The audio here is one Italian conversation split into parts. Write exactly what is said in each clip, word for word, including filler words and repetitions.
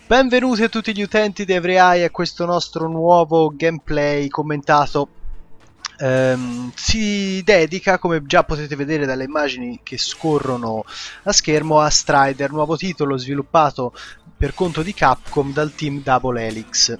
Benvenuti a tutti gli utenti di EveryEye a questo nostro nuovo gameplay commentato. Ehm, si dedica, come già potete vedere dalle immagini che scorrono a schermo, a Strider, nuovo titolo sviluppato per conto di Capcom dal team Double Helix.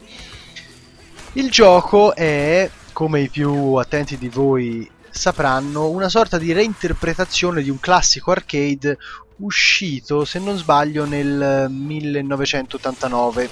Il gioco è, come i più attenti di voi sapranno, una sorta di reinterpretazione di un classico arcade uscito, se non sbaglio, nel millenovecentottantanove.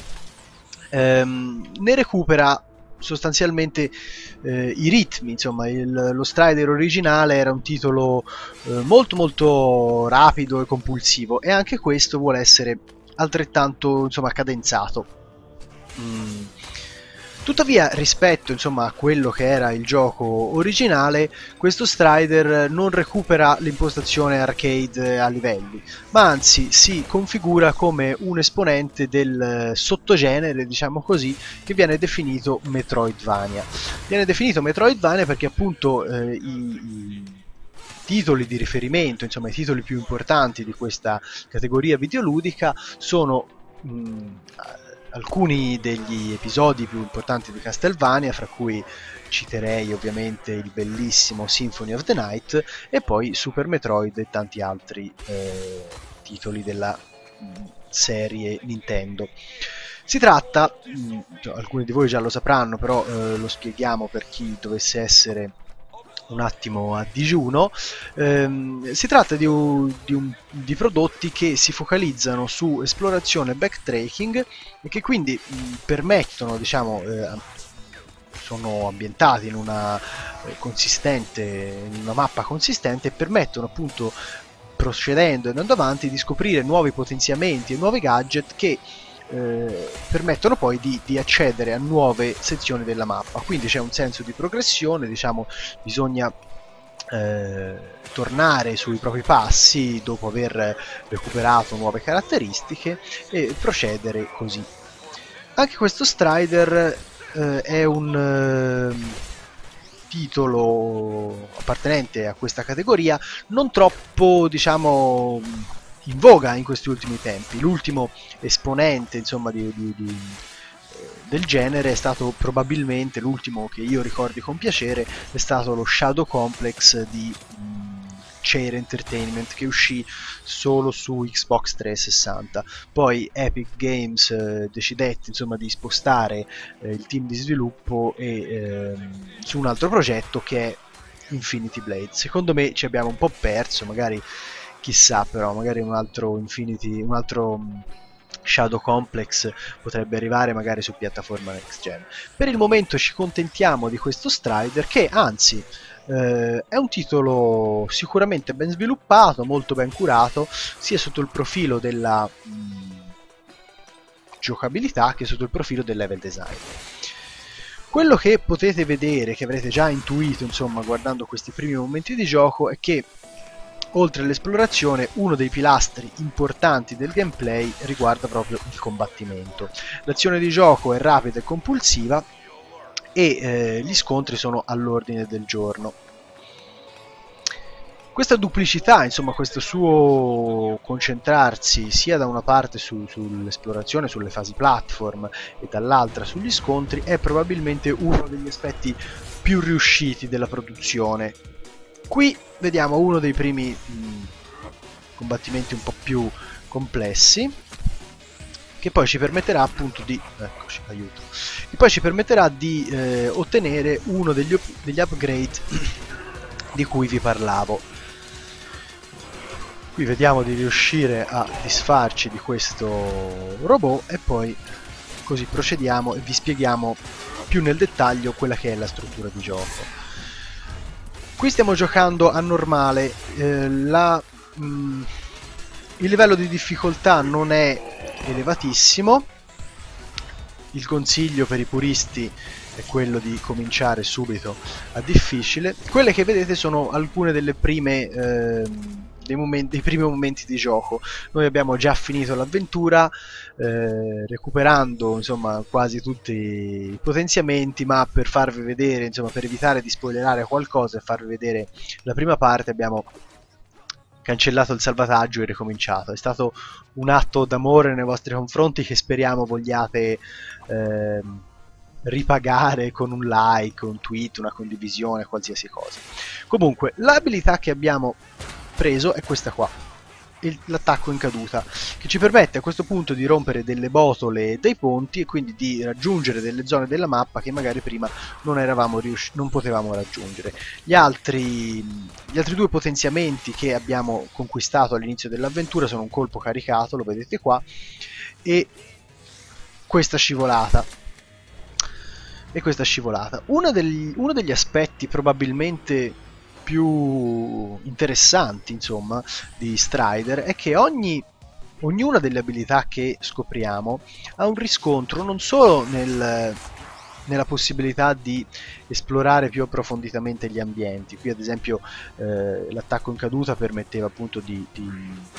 Ehm, ne recupera sostanzialmente eh, i ritmi. Insomma, il, lo Strider originale era un titolo eh, molto molto rapido e compulsivo, e anche questo vuole essere altrettanto, insomma, cadenzato. Mm. Tuttavia, rispetto, insomma, a quello che era il gioco originale, questo Strider non recupera l'impostazione arcade a livelli, ma anzi si configura come un esponente del sottogenere, diciamo così, che viene definito Metroidvania. Viene definito Metroidvania perché appunto eh, i, i titoli di riferimento, insomma i titoli più importanti di questa categoria videoludica sono mh, alcuni degli episodi più importanti di Castlevania, fra cui citerei ovviamente il bellissimo Symphony of the Night e poi Super Metroid e tanti altri eh, titoli della mh, serie Nintendo. Si tratta, mh, alcuni di voi già lo sapranno, però eh, lo spieghiamo per chi dovesse essere un attimo a digiuno. Ehm, si tratta di, un, di, un, di prodotti che si focalizzano su esplorazione e backtracking e che quindi mh, permettono, diciamo, eh, sono ambientati in una eh, consistente, in una mappa consistente, e permettono appunto, procedendo e andando avanti, di scoprire nuovi potenziamenti e nuovi gadget che Eh, permettono poi di, di accedere a nuove sezioni della mappa. Quindi c'è un senso di progressione, diciamo, bisogna eh, tornare sui propri passi dopo aver recuperato nuove caratteristiche e procedere così. Anche questo Strider eh, è un eh, titolo appartenente a questa categoria, non troppo, diciamo, in voga in questi ultimi tempi. L'ultimo esponente, insomma, di, di, di, del genere è stato probabilmente, l'ultimo che io ricordi con piacere, è stato lo Shadow Complex di mh, Chair Entertainment, che uscì solo su Xbox trecentosessanta. Poi Epic Games eh, decidette, insomma, di spostare eh, il team di sviluppo e, eh, su un altro progetto che è Infinity Blade. Secondo me ci abbiamo un po' perso, magari chissà, però magari un altro Infinity, un altro Shadow Complex potrebbe arrivare magari su piattaforma next gen. Per il momento ci contentiamo di questo Strider, che anzi eh, è un titolo sicuramente ben sviluppato, molto ben curato, sia sotto il profilo della mh, giocabilità che sotto il profilo del level design. Quello che potete vedere, che avrete già intuito, insomma, guardando questi primi momenti di gioco, è che oltre all'esplorazione, uno dei pilastri importanti del gameplay riguarda proprio il combattimento. L'azione di gioco è rapida e compulsiva e eh, gli scontri sono all'ordine del giorno. Questa duplicità, insomma, questo suo concentrarsi sia da una parte su, sull'esplorazione, sulle fasi platform, e dall'altra sugli scontri, è probabilmente uno degli aspetti più riusciti della produzione. Qui vediamo uno dei primi mh, combattimenti un po' più complessi, che poi ci permetterà appunto di, eccoci, aiuto, che poi ci permetterà di eh, ottenere uno degli, degli upgrade di cui vi parlavo. Qui vediamo di riuscire a disfarci di questo robot e poi così procediamo e vi spieghiamo più nel dettaglio quella che è la struttura di gioco. Qui stiamo giocando a normale, eh, la, mh, il livello di difficoltà non è elevatissimo, il consiglio per i puristi è quello di cominciare subito a difficile. Quelle che vedete sono alcune delle prime, eh, dei, momenti, dei primi momenti di gioco. Noi abbiamo già finito l'avventura, eh, recuperando, insomma, quasi tutti i potenziamenti, ma per farvi vedere, insomma, per evitare di spoilerare qualcosa e farvi vedere la prima parte, abbiamo cancellato il salvataggio e ricominciato. È stato un atto d'amore nei vostri confronti che speriamo vogliate eh, ripagare con un like, un tweet, una condivisione, qualsiasi cosa. Comunque, l'abilità che abbiamo preso è questa qua, l'attacco in caduta, che ci permette a questo punto di rompere delle botole e dei ponti e quindi di raggiungere delle zone della mappa che magari prima non eravamo riusciti, non potevamo raggiungere. Gli altri, gli altri due potenziamenti che abbiamo conquistato all'inizio dell'avventura sono un colpo caricato, lo vedete qua, e questa scivolata. E questa scivolata. Uno degli, uno degli aspetti probabilmente più interessanti, insomma, di Strider è che ogni, ognuna delle abilità che scopriamo ha un riscontro non solo nel, nella possibilità di esplorare più approfonditamente gli ambienti. Qui ad esempio eh, l'attacco in caduta permetteva appunto di, di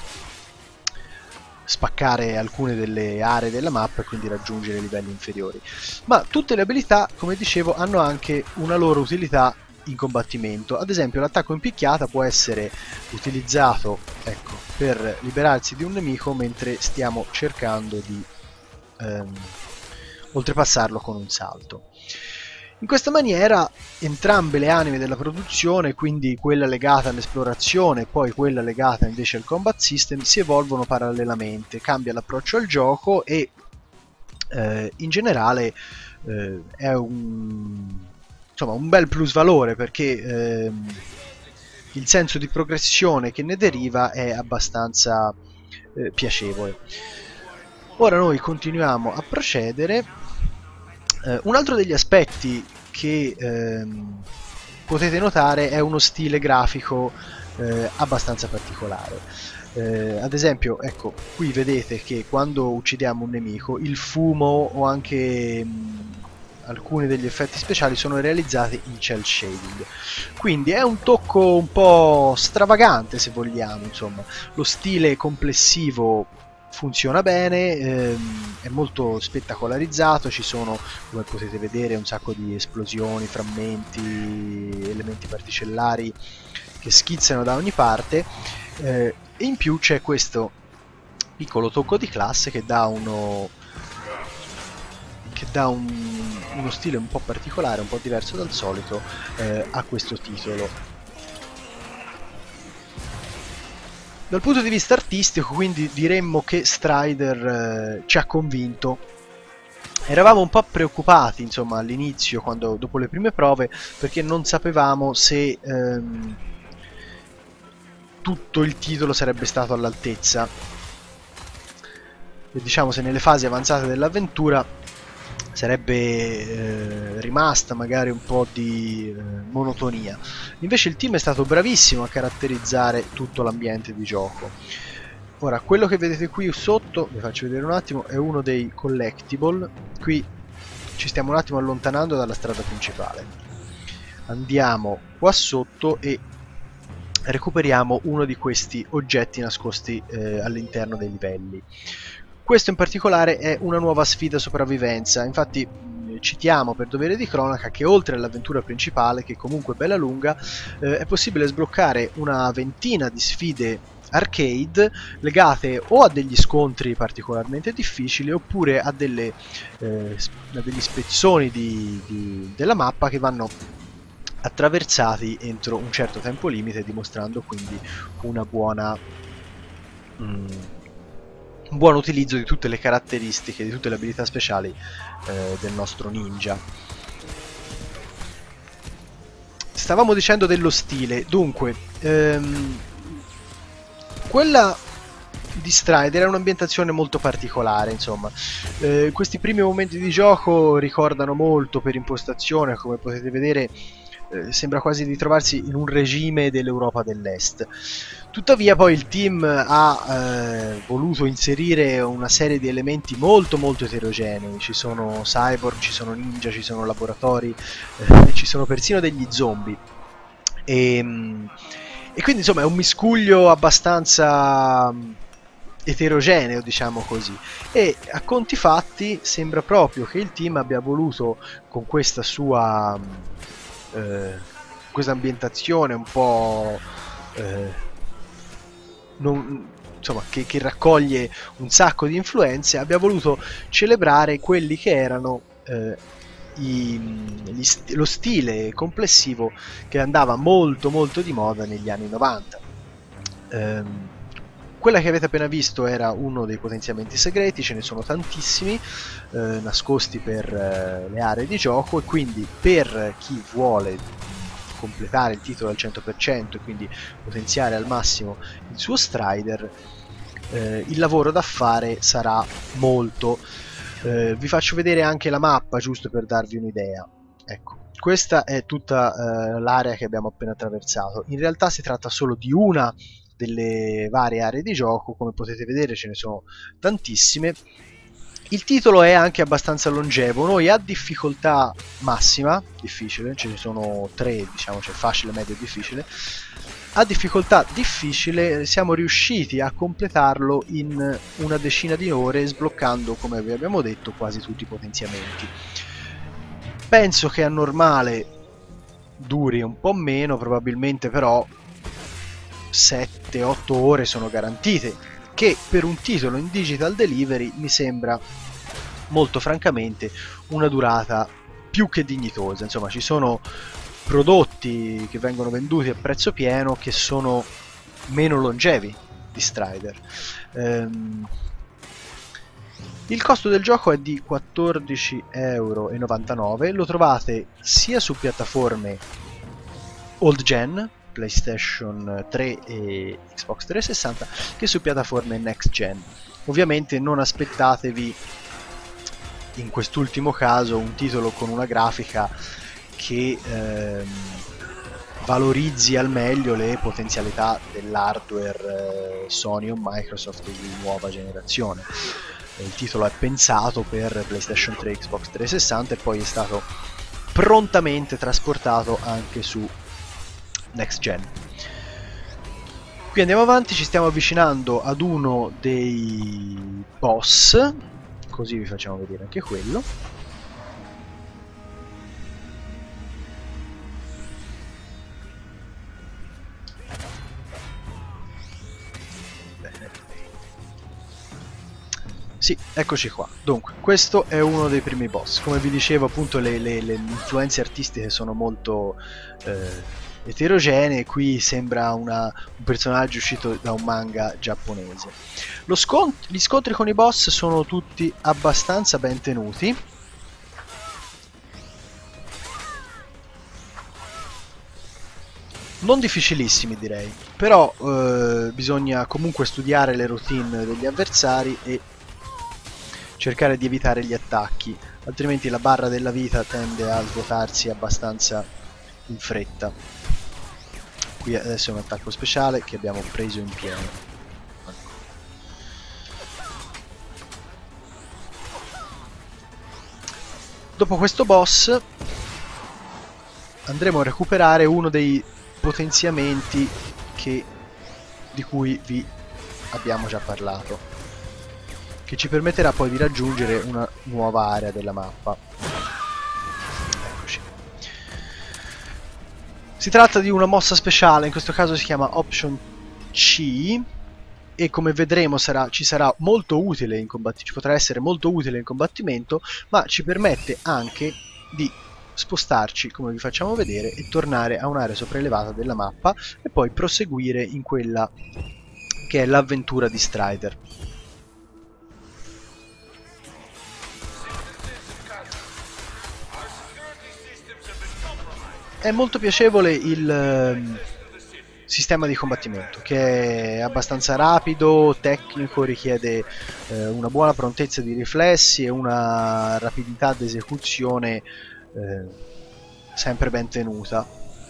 spaccare alcune delle aree della mappa e quindi raggiungere livelli inferiori, ma tutte le abilità, come dicevo, hanno anche una loro utilità in combattimento. Ad esempio l'attacco in picchiata può essere utilizzato, ecco, per liberarsi di un nemico mentre stiamo cercando di ehm, oltrepassarlo con un salto. In questa maniera entrambe le anime della produzione, quindi quella legata all'esplorazione e poi quella legata invece al combat system, si evolvono parallelamente, cambia l'approccio al gioco e eh, in generale eh, è un insomma un bel plus valore, perché ehm, il senso di progressione che ne deriva è abbastanza eh, piacevole. Ora noi continuiamo a procedere. Eh, un altro degli aspetti che ehm, potete notare è uno stile grafico eh, abbastanza particolare. Eh, ad esempio, ecco, qui vedete che quando uccidiamo un nemico il fumo o anche mh, alcuni degli effetti speciali sono realizzati in cel shading, quindi è un tocco un po' stravagante, se vogliamo. Insomma, lo stile complessivo funziona bene, ehm, è molto spettacolarizzato, ci sono, come potete vedere, un sacco di esplosioni, frammenti, elementi particellari che schizzano da ogni parte, eh, e in più c'è questo piccolo tocco di classe che dà uno che dà un, uno stile un po' particolare, un po' diverso dal solito eh, a questo titolo. Dal punto di vista artistico, quindi, diremmo che Strider eh, ci ha convinto. Eravamo un po' preoccupati, insomma, all'inizio, quando dopo le prime prove, perché non sapevamo se ehm, tutto il titolo sarebbe stato all'altezza. E diciamo, se nelle fasi avanzate dell'avventura sarebbe eh, rimasta magari un po' di eh, monotonia. Invece il team è stato bravissimo a caratterizzare tutto l'ambiente di gioco. Ora, quello che vedete qui sotto, vi faccio vedere un attimo, è uno dei collectible. Qui ci stiamo un attimo allontanando dalla strada principale. Andiamo qua sotto e recuperiamo uno di questi oggetti nascosti eh, all'interno dei livelli. Questo in particolare è una nuova sfida sopravvivenza. Infatti citiamo per dovere di cronaca che oltre all'avventura principale, che comunque è bella lunga, eh, è possibile sbloccare una ventina di sfide arcade legate o a degli scontri particolarmente difficili oppure a, delle, eh, a degli spezzoni di, di, della mappa che vanno attraversati entro un certo tempo limite, dimostrando quindi una buona... Mm, un buon utilizzo di tutte le caratteristiche, di tutte le abilità speciali eh, del nostro ninja. Stavamo dicendo dello stile, dunque, ehm, quella di Strider è un'ambientazione molto particolare, insomma. Eh, questi primi momenti di gioco ricordano molto per impostazione, come potete vedere. Eh, sembra quasi di trovarsi in un regime dell'Europa dell'Est. Tuttavia poi il team ha eh, voluto inserire una serie di elementi molto molto eterogenei. Ci sono cyborg, ci sono ninja, ci sono laboratori, eh, ci sono persino degli zombie. E, e quindi insomma è un miscuglio abbastanza eterogeneo, diciamo così. E a conti fatti sembra proprio che il team abbia voluto, con questa sua... Eh, questa ambientazione un po' eh, non, insomma, che, che raccoglie un sacco di influenze, abbia voluto celebrare quelli che erano eh, i, gli st- lo stile complessivo che andava molto molto di moda negli anni novanta. Ehm, quella che avete appena visto era uno dei potenziamenti segreti, ce ne sono tantissimi eh, nascosti per eh, le aree di gioco, e quindi per chi vuole completare il titolo al cento per cento e quindi potenziare al massimo il suo Strider, eh, il lavoro da fare sarà molto. Eh, vi faccio vedere anche la mappa giusto per darvi un'idea. Ecco, questa è tutta eh, l'area che abbiamo appena attraversato. In realtà si tratta solo di una delle varie aree di gioco, come potete vedere ce ne sono tantissime. Il titolo è anche abbastanza longevo, noi a difficoltà massima, difficile, ce ne sono tre, diciamo, c'è facile, medio e difficile. A difficoltà difficile siamo riusciti a completarlo in una decina di ore, sbloccando, come vi abbiamo detto, quasi tutti i potenziamenti. Penso che a normale duri un po' meno, probabilmente, però sette otto ore sono garantite, che per un titolo in digital delivery mi sembra molto francamente una durata più che dignitosa. Insomma, ci sono prodotti che vengono venduti a prezzo pieno che sono meno longevi di Strider. Ehm, il costo del gioco è di quattordici e novantanove euro, lo trovate sia su piattaforme old gen, PlayStation tre e Xbox trecentosessanta, che su piattaforme next gen. Ovviamente non aspettatevi in quest'ultimo caso un titolo con una grafica che ehm, valorizzi al meglio le potenzialità dell'hardware eh, Sony o Microsoft di nuova generazione. Il titolo è pensato per PlayStation tre e Xbox trecentosessanta e poi è stato prontamente trasportato anche su next gen. Qui andiamo avanti, ci stiamo avvicinando ad uno dei boss, così vi facciamo vedere anche quello. Bene. Sì, eccoci qua. Dunque, questo è uno dei primi boss. Come vi dicevo, appunto, le, le, le influenze artistiche sono molto eh, eterogenee. Qui sembra una, un personaggio uscito da un manga giapponese. Lo scont- gli scontri con i boss sono tutti abbastanza ben tenuti. Non difficilissimi, direi, però eh, bisogna comunque studiare le routine degli avversari e cercare di evitare gli attacchi, altrimenti la barra della vita tende a svuotarsi abbastanza in fretta. Qui adesso è un attacco speciale che abbiamo preso in pieno. Dopo questo boss andremo a recuperare uno dei potenziamenti che, di cui vi abbiamo già parlato, che ci permetterà poi di raggiungere una nuova area della mappa. Eccoci. Si tratta di una mossa speciale, in questo caso si chiama Option C, e come vedremo sarà, ci sarà molto utile in combattimento, ci potrà essere molto utile in combattimento, ma ci permette anche di spostarci, come vi facciamo vedere, e tornare a un'area sopraelevata della mappa e poi proseguire in quella che è l'avventura di Strider. È molto piacevole il eh, sistema di combattimento, che è abbastanza rapido, tecnico, richiede eh, una buona prontezza di riflessi e una rapidità d'esecuzione eh, sempre ben tenuta.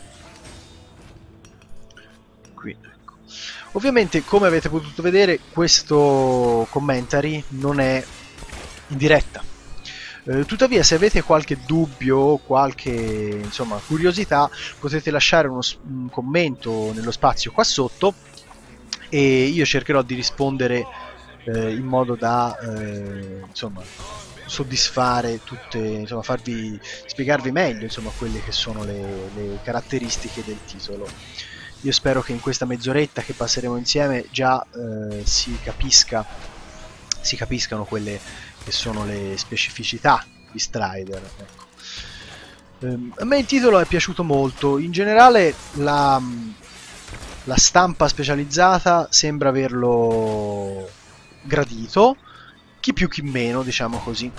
Qui, ecco. Ovviamente, come avete potuto vedere, questo commentary non è in diretta. Eh, tuttavia, se avete qualche dubbio o qualche insomma, curiosità, potete lasciare uno, un commento nello spazio qua sotto e io cercherò di rispondere eh, in modo da eh, insomma, soddisfare tutte, insomma, farvi spiegarvi meglio insomma, quelle che sono le, le caratteristiche del titolo. io spero che in questa mezz'oretta che passeremo insieme già eh, si capisca si capiscano quelle che sono le specificità di Strider, ecco. ehm, a me il titolo è piaciuto molto, in generale la, la stampa specializzata sembra averlo gradito, chi più chi meno, diciamo così.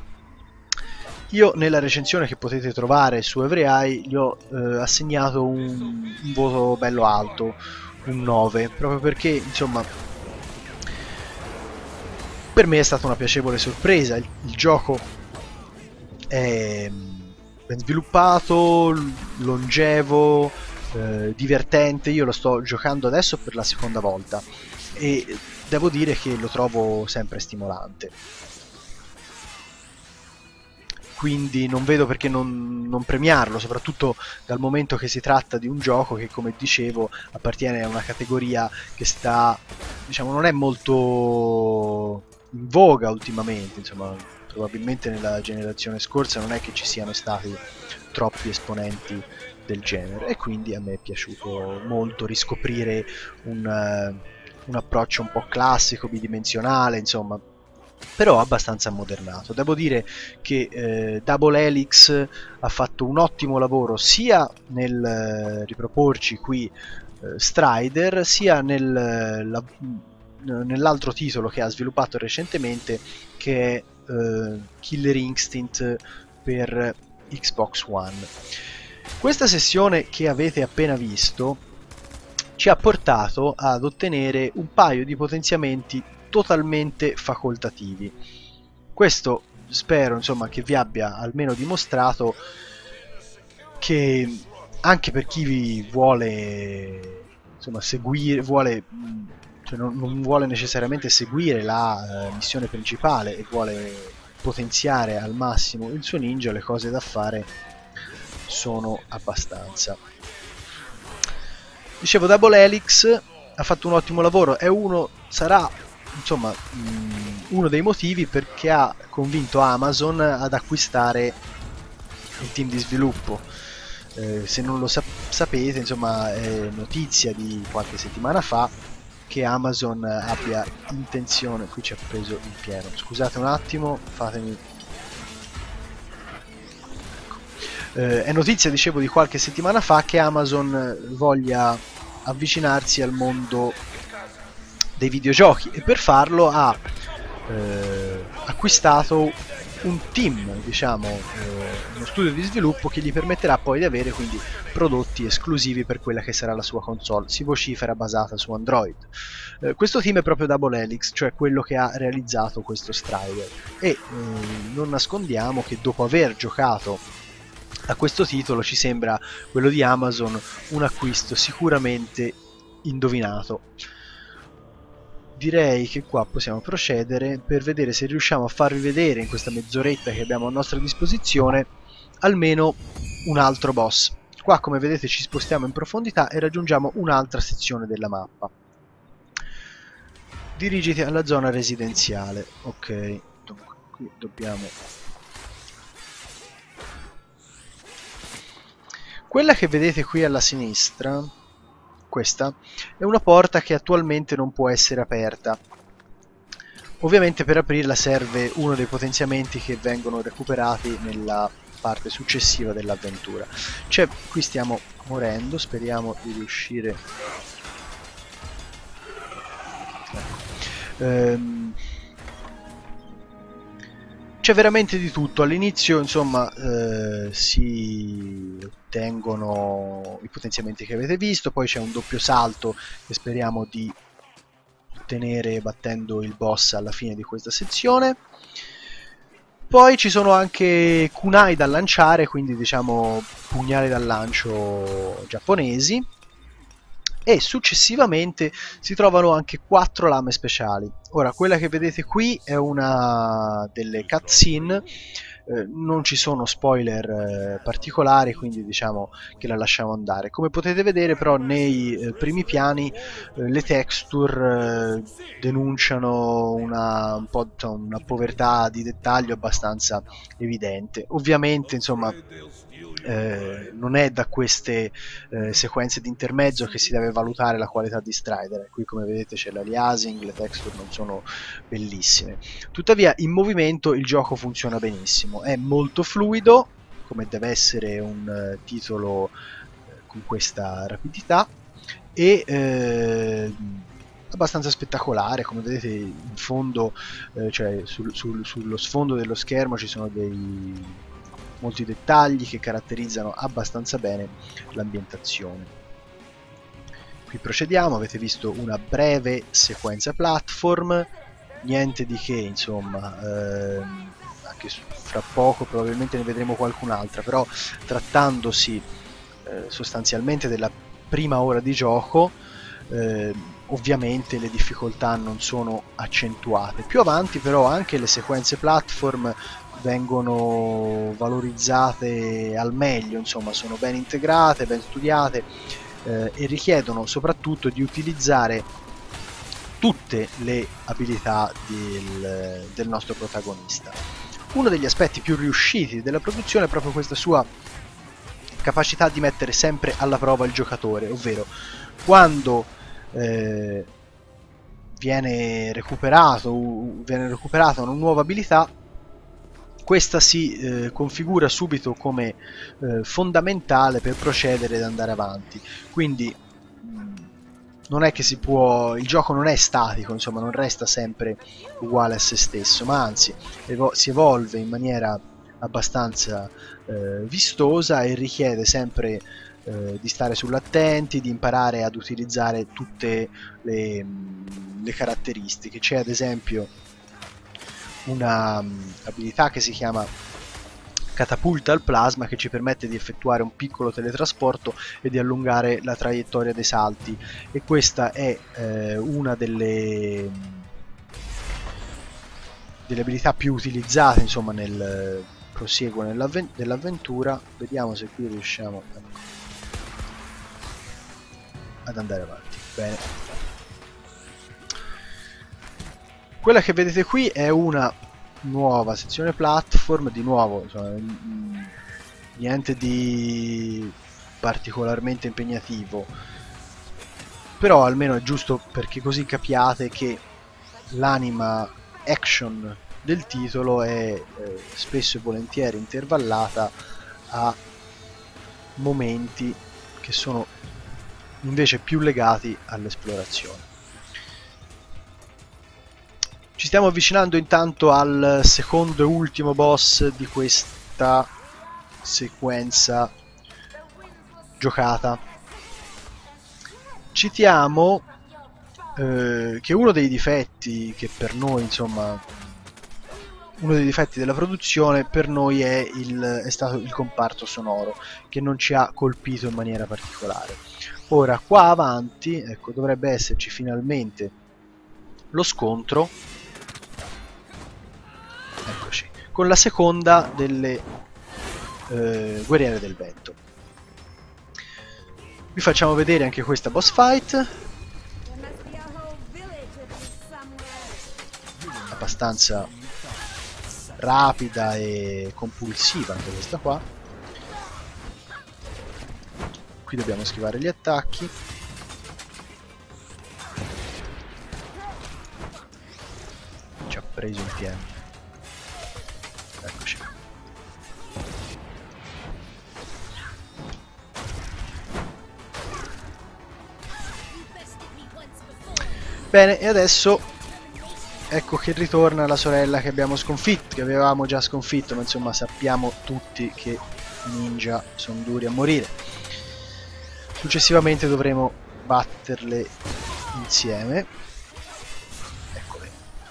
Io nella recensione che potete trovare su EveryEye gli ho eh, assegnato un, un voto bello alto, un nove, proprio perché insomma per me è stata una piacevole sorpresa. Il, il gioco è ben sviluppato, longevo, eh, divertente. Io lo sto giocando adesso per la seconda volta e devo dire che lo trovo sempre stimolante, quindi non vedo perché non, non premiarlo, soprattutto dal momento che si tratta di un gioco che, come dicevo, appartiene a una categoria che sta, diciamo, non è molto in voga ultimamente, insomma, probabilmente nella generazione scorsa non è che ci siano stati troppi esponenti del genere, e quindi a me è piaciuto molto riscoprire un, uh, un approccio un po' classico, bidimensionale, insomma, però abbastanza ammodernato. Devo dire che eh, Double Helix ha fatto un ottimo lavoro sia nel eh, riproporci qui eh, Strider, sia nel, la, nell'altro titolo che ha sviluppato recentemente, che è eh, Killer Instinct per Xbox One. Questa sessione che avete appena visto ci ha portato ad ottenere un paio di potenziamenti totalmente facoltativi. Questo spero, insomma, che vi abbia almeno dimostrato che anche per chi vi vuole, insomma, seguire, vuole, cioè non, non vuole necessariamente seguire la uh, missione principale e vuole potenziare al massimo il suo ninja, le cose da fare sono abbastanza. Dicevo, Double Helix ha fatto un ottimo lavoro, è uno, sarà insomma mh, uno dei motivi perché ha convinto Amazon ad acquistare il team di sviluppo. Eh, se non lo sap sapete, insomma, è notizia di qualche settimana fa che Amazon abbia intenzione, qui ci ha preso il pieno, scusate un attimo, fatemi. Eh, è notizia, dicevo, di qualche settimana fa che Amazon voglia avvicinarsi al mondo dei videogiochi, e per farlo ha eh, acquistato un team, diciamo, eh, uno studio di sviluppo che gli permetterà poi di avere quindi prodotti esclusivi per quella che sarà la sua console, si vocifera basata su Android. Eh, questo team è proprio Double Helix, cioè quello che ha realizzato questo Strider, e eh, non nascondiamo che dopo aver giocato a questo titolo ci sembra quello di Amazon un acquisto sicuramente indovinato. Direi che qua possiamo procedere per vedere se riusciamo a farvi vedere in questa mezz'oretta che abbiamo a nostra disposizione almeno un altro boss. Qua, come vedete, ci spostiamo in profondità e raggiungiamo un'altra sezione della mappa. Dirigiti alla zona residenziale. Ok, dunque qui dobbiamo... Quella che vedete qui alla sinistra, questa, è una porta che attualmente non può essere aperta. Ovviamente per aprirla serve uno dei potenziamenti che vengono recuperati nella parte successiva dell'avventura. Cioè, qui stiamo morendo, speriamo di riuscire... Ecco. Ehm... C'è veramente di tutto. All'inizio, insomma, eh, si ottengono i potenziamenti che avete visto, poi c'è un doppio salto che speriamo di ottenere battendo il boss alla fine di questa sezione. Poi ci sono anche kunai da lanciare, quindi diciamo pugnali da lancio giapponesi, e successivamente si trovano anche quattro lame speciali. Ora, quella che vedete qui è una delle cutscene eh, non ci sono spoiler eh, particolari, quindi diciamo che la lasciamo andare. Come potete vedere però nei eh, primi piani eh, le texture eh, denunciano una, un po', una povertà di dettaglio abbastanza evidente. Ovviamente insomma Eh, non è da queste eh, sequenze di intermezzo che si deve valutare la qualità di Strider. Qui come vedete c'è l'aliasing, le texture non sono bellissime, tuttavia in movimento il gioco funziona benissimo, è molto fluido come deve essere un uh, titolo eh, con questa rapidità e eh, abbastanza spettacolare. Come vedete in fondo, eh, cioè sul, sul, sullo sfondo dello schermo ci sono dei molti dettagli che caratterizzano abbastanza bene l'ambientazione. Qui procediamo, avete visto una breve sequenza platform, niente di che, insomma, ehm, anche fra poco probabilmente ne vedremo qualcun'altra, però trattandosi eh, sostanzialmente della prima ora di gioco, eh, ovviamente le difficoltà non sono accentuate. Più avanti però anche le sequenze platform vengono valorizzate al meglio, insomma sono ben integrate, ben studiate eh, e richiedono soprattutto di utilizzare tutte le abilità del, del nostro protagonista. Uno degli aspetti più riusciti della produzione è proprio questa sua capacità di mettere sempre alla prova il giocatore, ovvero quando eh, viene recuperato viene recuperata una nuova abilità, questa si eh, configura subito come eh, fondamentale per procedere ed andare avanti. Quindi mh, non è che si può, il gioco non è statico, insomma non resta sempre uguale a se stesso, ma anzi evo si evolve in maniera abbastanza eh, vistosa e richiede sempre eh, di stare sull'attenti, di imparare ad utilizzare tutte le, le caratteristiche. C'è ad esempio una um, abilità che si chiama catapulta al plasma, che ci permette di effettuare un piccolo teletrasporto e di allungare la traiettoria dei salti, e questa è eh, una delle, delle abilità più utilizzate insomma nel prosieguo dell'avventura. Vediamo se qui riusciamo ad andare avanti. Bene. Quella che vedete qui è una nuova sezione platform, di nuovo insomma, niente di particolarmente impegnativo, però almeno è giusto perché così capiate che l'anima action del titolo è eh, spesso e volentieri intervallata a momenti che sono invece più legati all'esplorazione. Ci stiamo avvicinando intanto al secondo e ultimo boss di questa sequenza giocata. Citiamo eh, che uno dei difetti che per noi, insomma, uno dei difetti della produzione per noi è, il, è stato il comparto sonoro, che non ci ha colpito in maniera particolare. Ora, qua avanti, ecco, dovrebbe esserci finalmente lo scontro, eccoci, con la seconda delle eh, guerriere del vento. Vi facciamo vedere anche questa boss fight, abbastanza rapida e compulsiva anche questa qua. Qui dobbiamo schivare gli attacchi. Ci ha preso in pieno. Eccoci. Bene, e adesso ecco che ritorna la sorella che abbiamo sconfitto, che avevamo già sconfitto, ma insomma sappiamo tutti che ninja sono duri a morire. Successivamente dovremo batterle insieme. Eccole.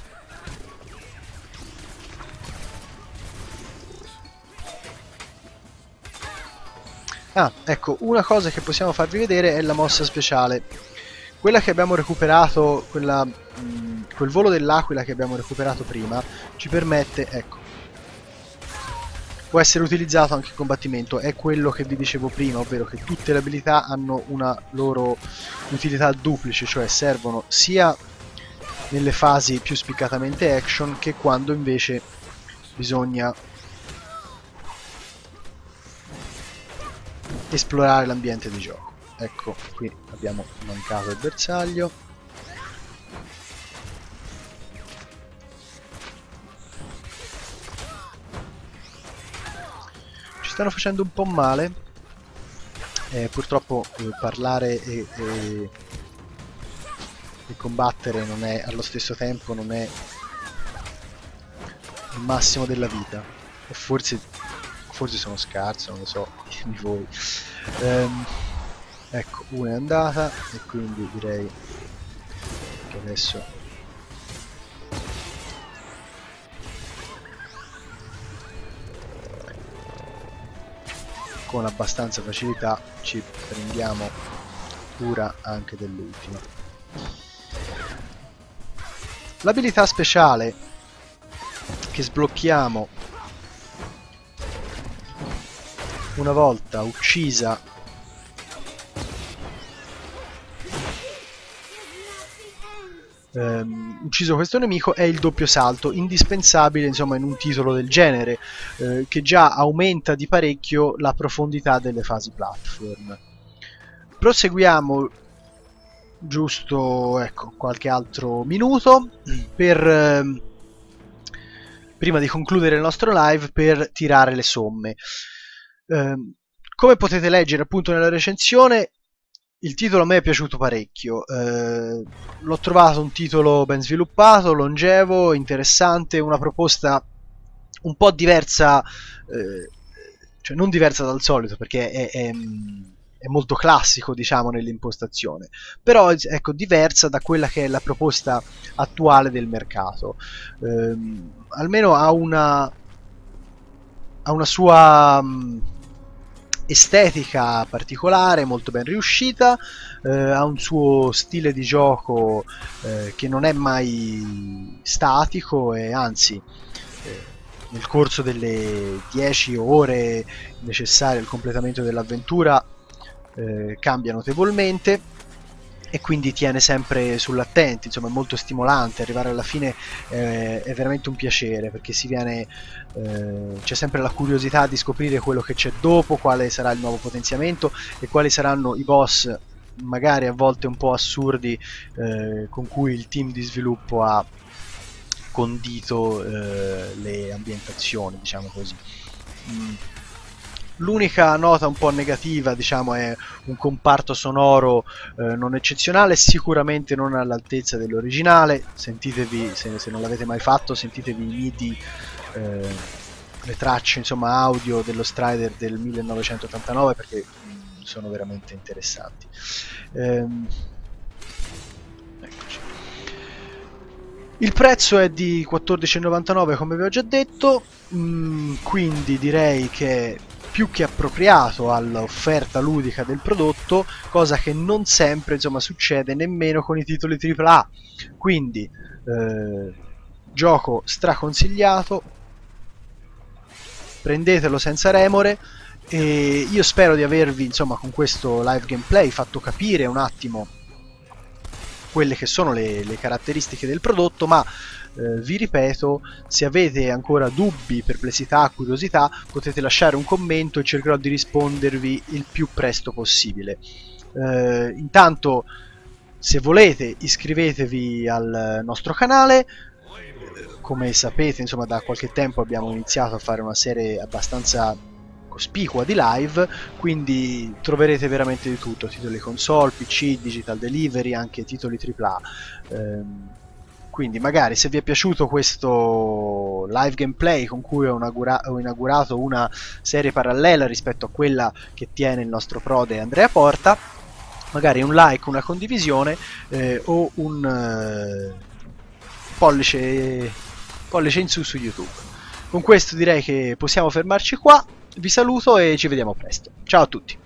Ah, ecco, una cosa che possiamo farvi vedere è la mossa speciale. Quella che abbiamo recuperato, quella, mh, quel volo dell'aquila che abbiamo recuperato prima, ci permette, ecco, può essere utilizzato anche in combattimento. È quello che vi dicevo prima, ovvero che tutte le abilità hanno una loro utilità duplice, cioè servono sia nelle fasi più spiccatamente action che quando invece bisogna esplorare l'ambiente di gioco. Ecco, qui abbiamo mancato il bersaglio. Ci stanno facendo un po' male. Eh, purtroppo eh, parlare e, e, e combattere non è allo stesso tempo non è il massimo della vita. E forse, forse sono scarso, non lo so, di voi. Um, ecco, una è andata e quindi direi che adesso con abbastanza facilità ci prendiamo cura anche dell'ultima. L'abilità speciale che sblocchiamo una volta uccisa ehm, ucciso questo nemico è il doppio salto, indispensabile insomma in un titolo del genere, eh, che già aumenta di parecchio la profondità delle fasi platform. Proseguiamo giusto, ecco, qualche altro minuto per ehm, prima di concludere il nostro live, per tirare le somme. Um, come potete leggere appunto nella recensione, il titolo a me è piaciuto parecchio. Uh, l'ho trovato un titolo ben sviluppato, longevo, interessante, una proposta un po' diversa, uh, cioè non diversa dal solito, perché è, è, è molto classico, diciamo, nell'impostazione, però ecco, diversa da quella che è la proposta attuale del mercato. Uh, almeno ha una ha una sua um, estetica particolare, molto ben riuscita, eh, ha un suo stile di gioco eh, che non è mai statico e anzi eh, nel corso delle dieci ore necessarie al completamento dell'avventura eh, cambia notevolmente e quindi tiene sempre sull'attenti, insomma è molto stimolante, arrivare alla fine eh, è veramente un piacere, perché si viene eh, c'è sempre la curiosità di scoprire quello che c'è dopo, quale sarà il nuovo potenziamento e quali saranno i boss magari a volte un po' assurdi eh, con cui il team di sviluppo ha condito eh, le ambientazioni, diciamo così. Mm. L'unica nota un po' negativa, diciamo, è un comparto sonoro eh, non eccezionale, sicuramente non all'altezza dell'originale. Sentitevi, se, se non l'avete mai fatto, sentitevi i MIDI, eh, le tracce insomma audio dello Strider del millenovecentottantanove, perché mh, sono veramente interessanti. Ehm, eccoci. Il prezzo è di quattordici e novantanove, come vi ho già detto, mh, quindi direi che più che appropriato all'offerta ludica del prodotto, cosa che non sempre insomma succede nemmeno con i titoli tripla A. Quindi eh, gioco straconsigliato, prendetelo senza remore, e io spero di avervi insomma con questo live gameplay fatto capire un attimo quelle che sono le, le caratteristiche del prodotto, ma eh, vi ripeto, se avete ancora dubbi, perplessità, curiosità, potete lasciare un commento e cercherò di rispondervi il più presto possibile. Eh, intanto, se volete, iscrivetevi al nostro canale. Come sapete, insomma, da qualche tempo abbiamo iniziato a fare una serie abbastanza cospicua di live, quindi troverete veramente di tutto: titoli console, P C, digital delivery, anche titoli tripla A. Ehm, quindi magari se vi è piaciuto questo live gameplay con cui ho, inaugura ho inaugurato una serie parallela rispetto a quella che tiene il nostro prode Andrea Porta, magari un like, una condivisione eh, o un eh, pollice, pollice in su su YouTube. Con questo direi che possiamo fermarci qua. Vi saluto e ci vediamo presto. Ciao a tutti.